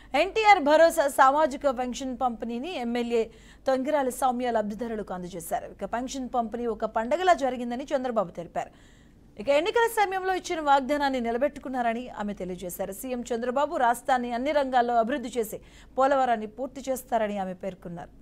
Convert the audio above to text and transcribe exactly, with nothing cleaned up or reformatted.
ఎన్టీఆర్ భరోసా సామాజిక పెన్షన్ పంపిణీని ఎమ్మెల్యే తొంగిరాల సౌమ్య లబ్ధిదారులకు అందజేశారు. ఇక పెన్షన్ పంపిణీ ఒక పండగలా జరిగిందని చంద్రబాబు తెలిపారు. ఇక ఎన్నికల సమయంలో ఇచ్చిన వాగ్దానాన్ని నిలబెట్టుకున్నారని ఆమె తెలియజేశారు. సీఎం చంద్రబాబు రాష్ట్రాన్ని అన్ని రంగాల్లో అభివృద్ధి చేసి పోలవరాన్ని పూర్తి చేస్తారని ఆమె పేర్కొన్నారు.